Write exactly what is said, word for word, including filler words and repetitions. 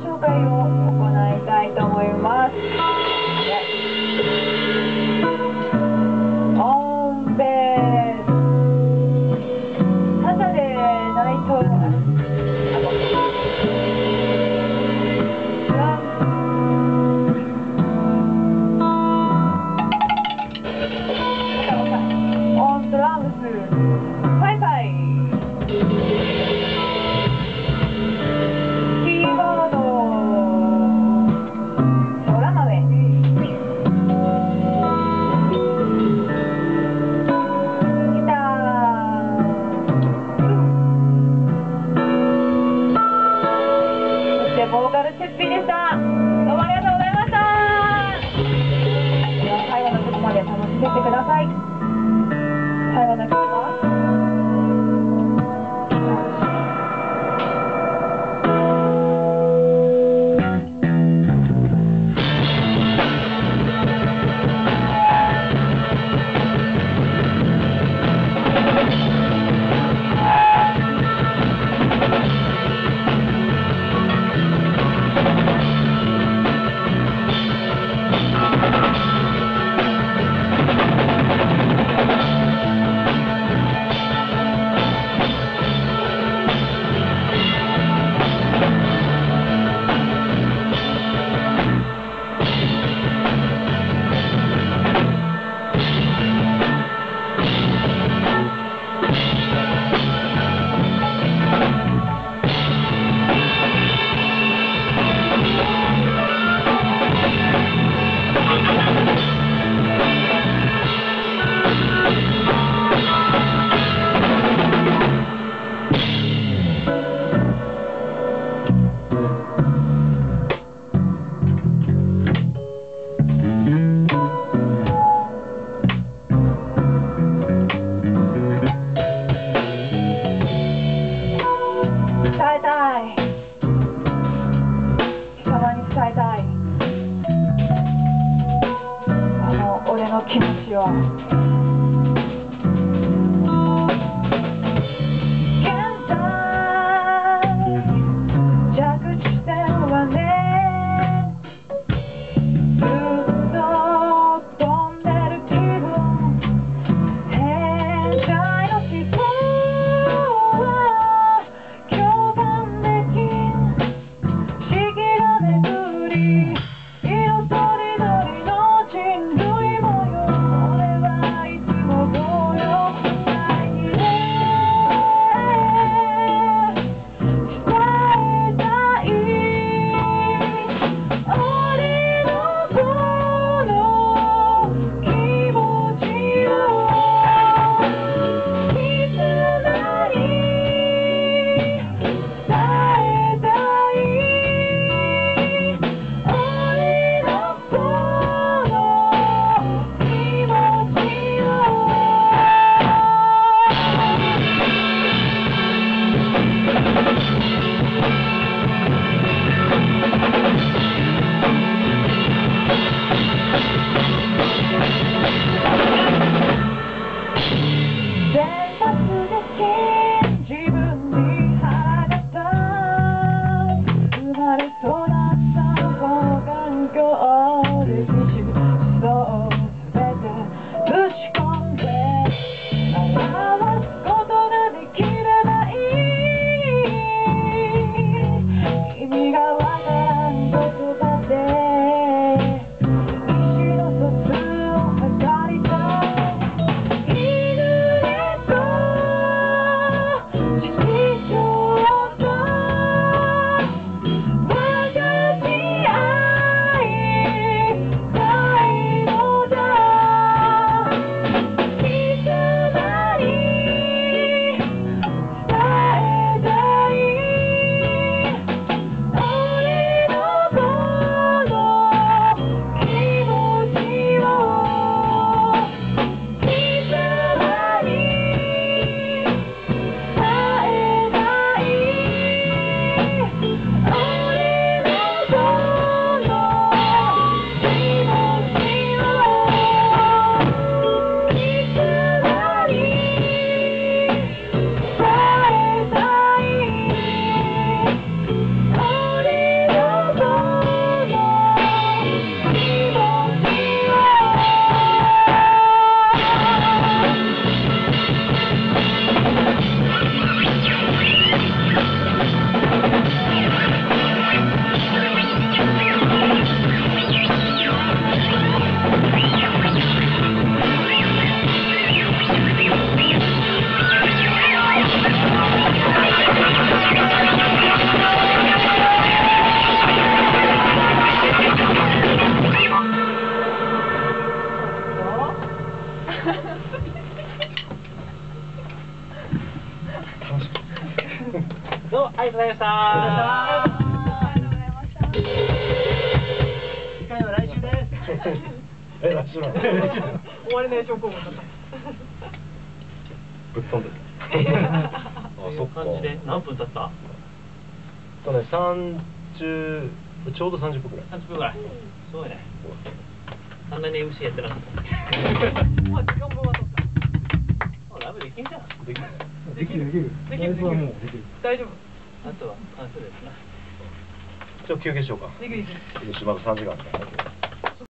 紹介を行いたいと思います。オンベースサタデーナイトオンドラムスファイファイキーボード空豆ギターそしてボーカルチェッピーでした。どうもありがとうございました。では最後の曲まで楽しんでってください。最後の曲は伝えたい、貴様に伝えたい、あの俺の気持ちを。現在着地点はね、ずっと飛んでる気分、変態の思想は共感できん、四季が巡り色とりどりの人類模様、俺はいつも同様ないにね、伝えたい俺のこの気持ちをいつまに伝えたい俺のこの気持ちを。選択できん自分に腹が立つ、生まれ育ったこの環境で必死そうすべてぶち込んで表すことができればいい、君がわからん言葉で意思の疎通を図りたい、犬猫師匠と分かち合いたいのだ、貴様に伝えたい俺のこどうもありがとうございました。 ありがとうございました。 次回は来週です。 え、来週なの？ 終わりの症候群だった。 ぶっ飛んでる。 あ、そっか。感じで何分経った？ そうね、三十ちょうど三十分ぐらい。 三十分ぐらい。すごいね。あんなに エムシー やってなかった。 まあ時間分は取った。 もうラブできんじゃん。 できる。 できるできる。できるできる。大丈夫。 あとは関数ですな。 ちょっと休憩しようか。 できるできる。 まださんじかんあるからね。